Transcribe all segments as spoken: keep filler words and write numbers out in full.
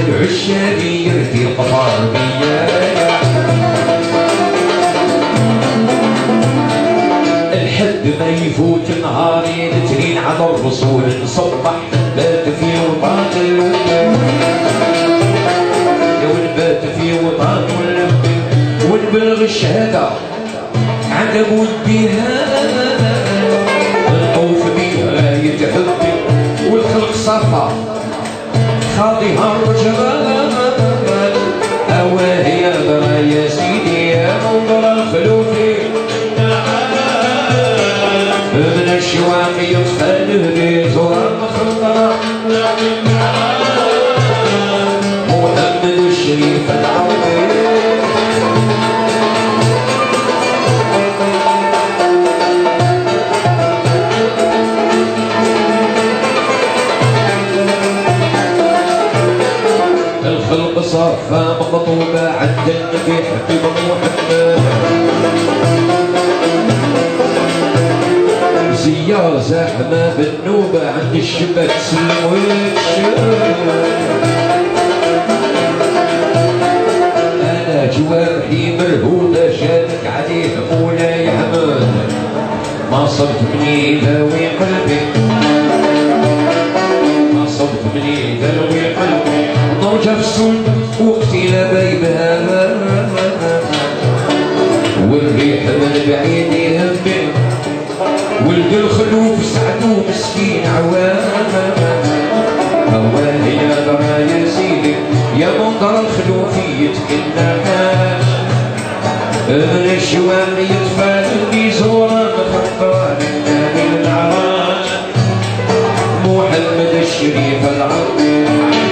العشاري يرثي القفار بيا الحد ما يفوت نهاري نترين على الرسول نصبح نبات في وطن ونبات في وطن ونبلغ الشهادة عند وديها نطوف بيها يتحبي والخلق صفا خاضيها الرجال أواهي درا يا سيدي يا منظر الخلوفي من الشواق يدخل لي زوار مخلطة محمد الشريف العربي الخلق صافة مخطوبة عند النبي حبيب محمد زيارة زحمة بالنوبة عند الشبك سلم أنا جوارحي مرهودة شادك عليه مولاي حمد ما صرت مني ذوي قلبي ما صرت مني ذوي قلبي ضوجة في السن وقتي لبيبها والريح من بعيد يهمني ولد الخلوف سعدو مسكين عوام هواه يا درا يا سيدي يا منظر الخلوفي يتكلم من الشوام يتفادني زورا مخطر النبي العراج محمد الشريف العربي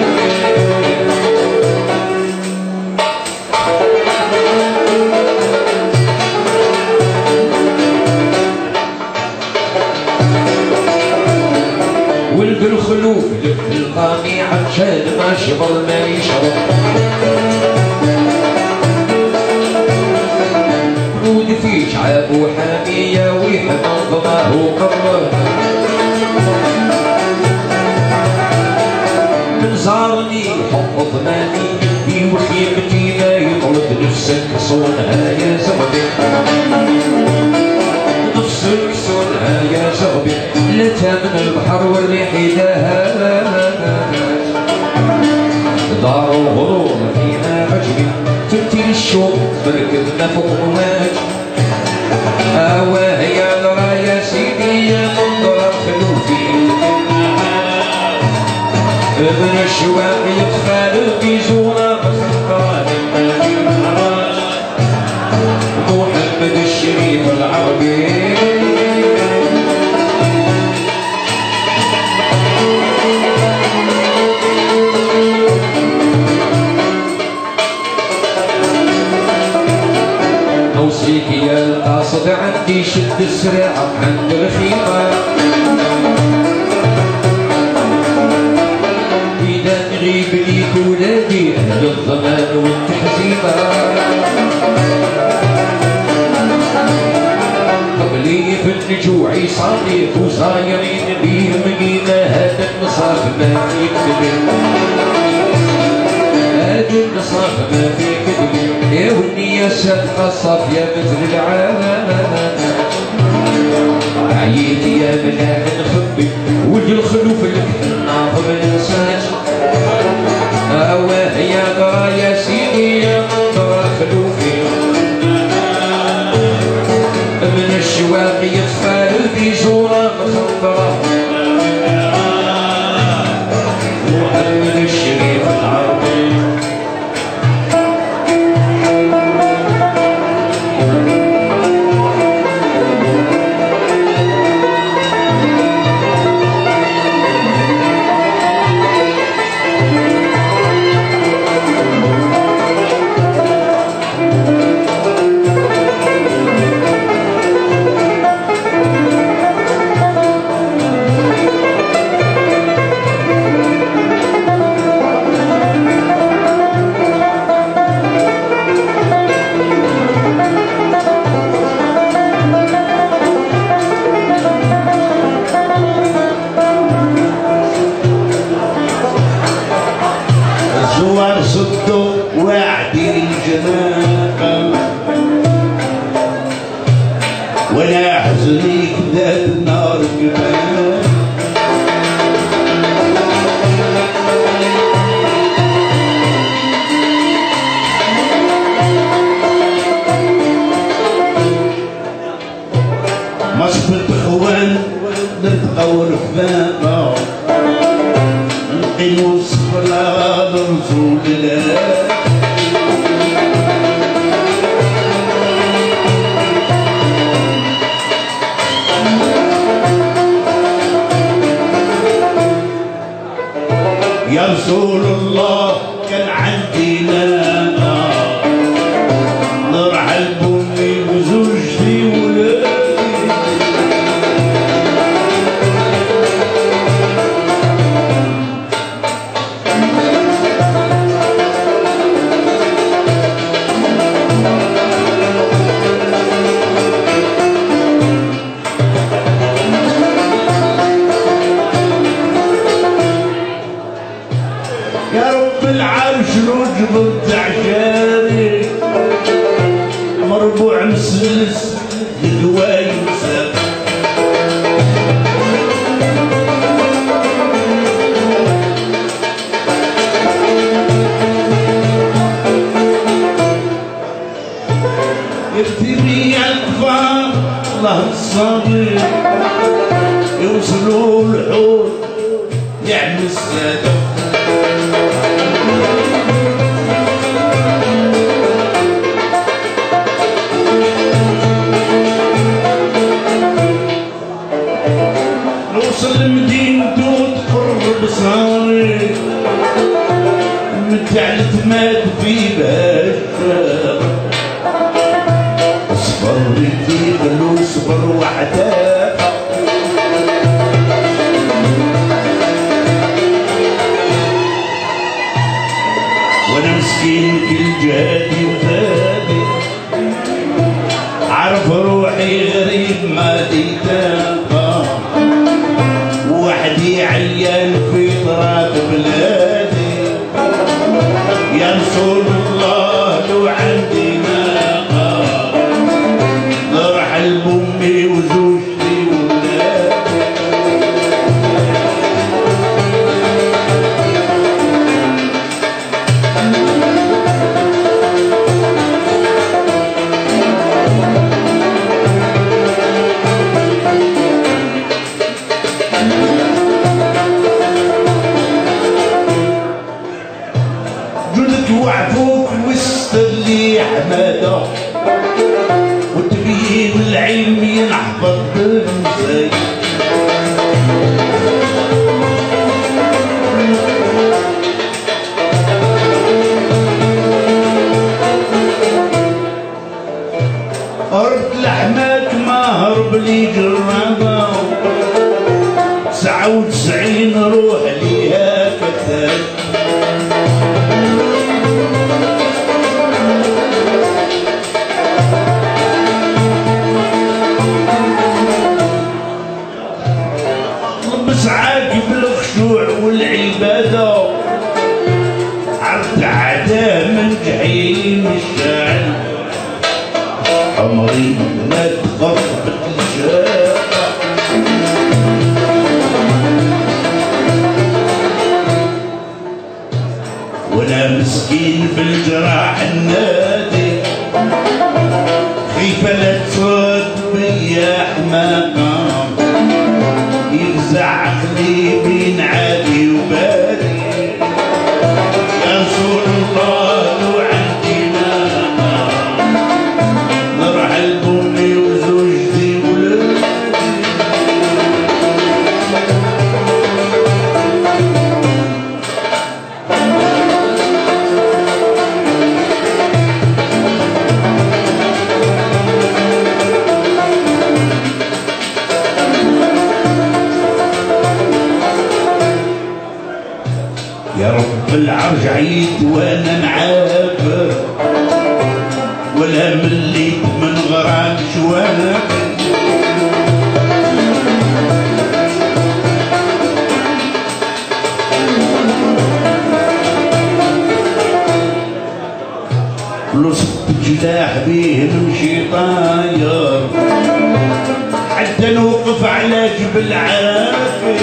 ولد الخلوف لف القاني عطشان ما شبر ما يشرب رود في شعاب وحامية ويحمى ضماه وقبره من زارني حب ضماني في وخيمتي ما يطلب نفسك صونها يا زغبي نفسك صونها يا زغبي لتا من البحر والريح يداها دار الغرور فيها عجبي تبتي الشوق مركبنا فوق مواج أواه يا درا يا سيدي يا منظر الخلوفي ابن الشواق يدخل بزورة مخطرة النبي العراج محمد الشريف العربي أوصيك يا القاصد عندي شد السريع عند الخيمة إذا نغيب ليك ولادي أهل الضمان والتحزيمة قبلي في النجوع صادق وصايرين بيهم قيمة هذا النصاف ما في كذب هذا النصاف ما في كذب يا والنية صادقة صافية مثل العالم عييت يا بلاد نخبي ولد الخلوف لك الناظر الانساج أواه يا درا يا سيدي يا منظر الخلوفي من الشواق يطفال بزورة مخضرة محمد الشريف العربي باقى نقي وصف العرب رسول الله يا رسول الله كان عندي ناقة نرعى لبني وزوجتي ولادي يا رب العرش نجبر تعشاري مربوع مسلس للواي مساب يرتمي الكفار الله الصابر يوصلوا الحوت يعمل السادة نوصل لمدينته تقر بصاري متع التماد في باشا اصبر ردي قالوا اصبر وحدك وانا مسكين كل جهادي وفادي عارف روحي غريب ما تلقى وحدي عيان في تراب بلادي يا رسول الله لو عندي ناقة نرحل بأمي وزوجتي وولادي وعفوك واسترلي حماده وتبين العلم ينحفظ بالمساي هربت لحماك ما هرب لي جرابه تسعة وتسعين روح ليها كتاب عاقب الخشوع والعبادة عرفت عدا من جحيم الشعل عمري ما تخفت الشاقة وانا مسكين بالجراح النادي خيفة لا تصد بيا حماقة يفزع عقلي بين عادي وبادي يا رسول الله لو عندي ناقة نرحل بأمي وزوجتي ولادي يا رب العرش عيد وانا نعافر ولا مليت من غرام شوانك لصق جلاح بيه نمشي طاير حتى نوقف على جبل عافر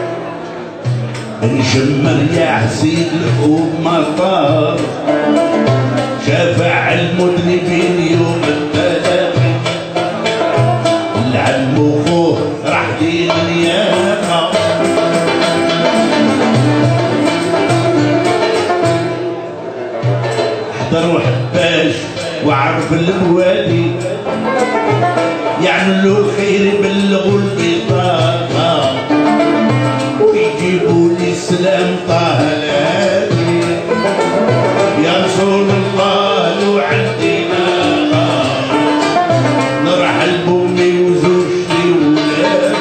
نشم رياح زيد الحب مطار يحضر وحباش وعرف البوادي يعملوا الخير يبلغوا البطاقة ويجيبوا لي السلام طه الهادي يا رسول الله لو عندي ناقة نرحل بأمي وزوجتي وولادي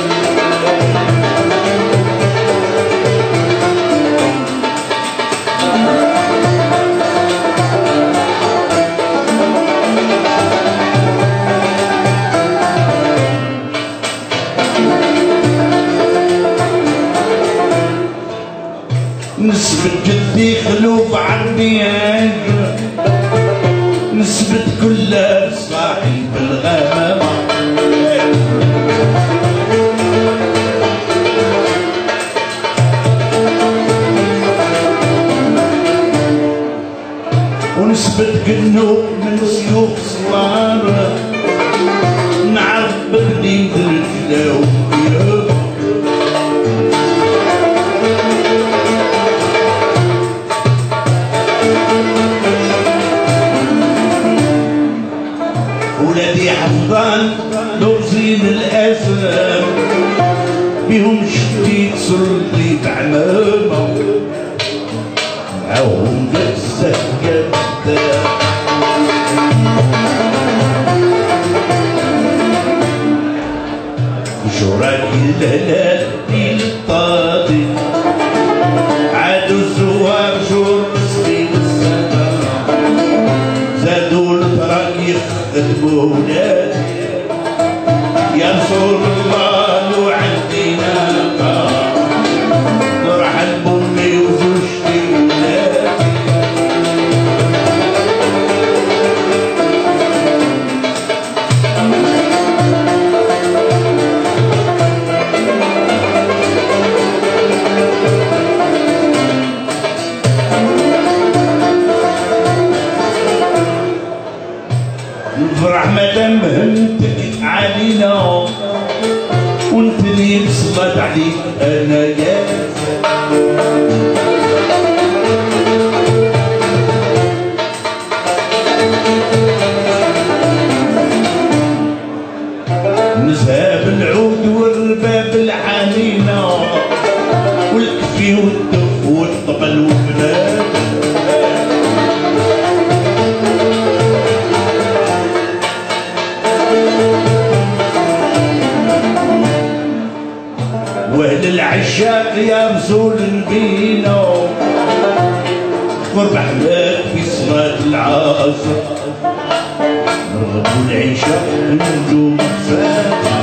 نسبة جدي خلوف عمي نسبة كلها صاحب الغمامة ونسبة جنوب من سيوف صغار نعرف بقديم الجلاو ولادي حفظان لوزين الاسلام بيهم شديد صرتي بعمامة معاهم قصة كبدة وشراكي الهلال الطاضي عادوا الزوار شور مسكين السنة زادوا الفراق يخدموا ولادي يا رسول الله لو عندي ناقة نرحل بأمي وزوجتي وولادي نفرح مادام هنتك علينا وانت اللي بصلت عليك انا يا نزهاب العود والرباب الحنينة والكفي والدف والطبل والبنات واهل العشاق يا رسول نبينا قرب احباب في صلاة العصر نرغبوا العشاق نجوم فاتحة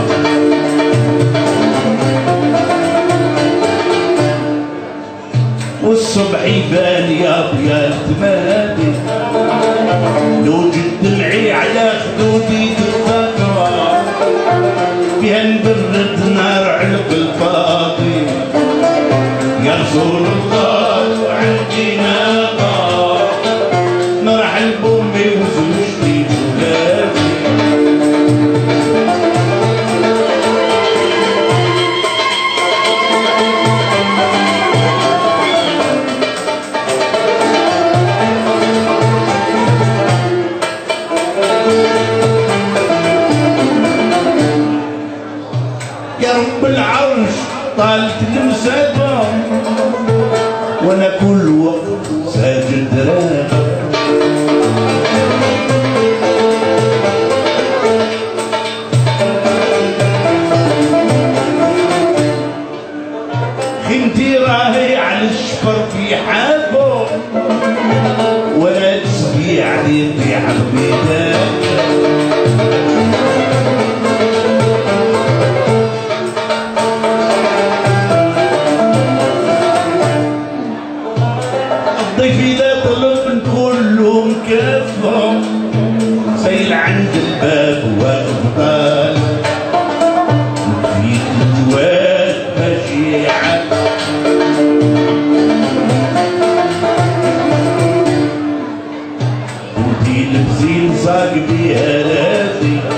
والصبح يبان يا ضياء تمادي لو جد دمعي على خدودي تتذكر بها نبرد نار علق الفاضي يا رسول الله عندي ناقة نرحل بأمي وزوجتي وولادي يا رب العرش طالت المسافة وانا كل وقت ساجد راغب خنتي راهي على الشفر في حافه ولا تسقي عليه في عبيدات الضيف إذا طلب كلهم كافهم سيل عند الباب وأفضل في الجواد مشيعة ودي البزين صاق بيها لازم